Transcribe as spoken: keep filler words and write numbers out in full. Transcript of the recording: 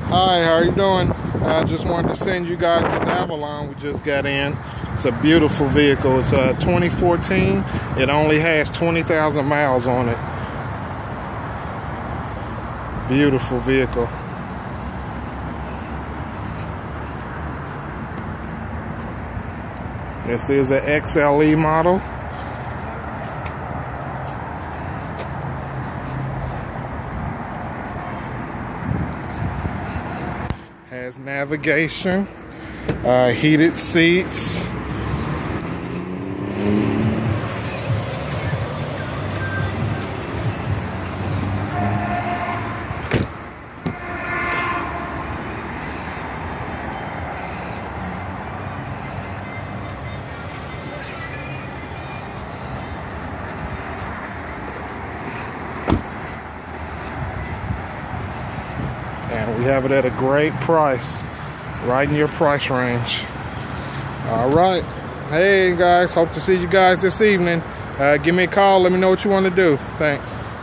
Hi, how are you doing? I just wanted to send you guys this Avalon we just got in. It's a beautiful vehicle. It's a twenty fourteen. It only has twenty thousand miles on it. Beautiful vehicle. This is an X L E model. Has navigation, uh, heated seats. And we have it at a great price, right in your price range. All right. Hey guys, hope to see you guys this evening. Uh, give me a call. Let me know what you want to do. Thanks.